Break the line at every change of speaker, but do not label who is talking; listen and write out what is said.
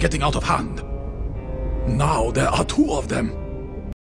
getting out of hand. Now there are two of them.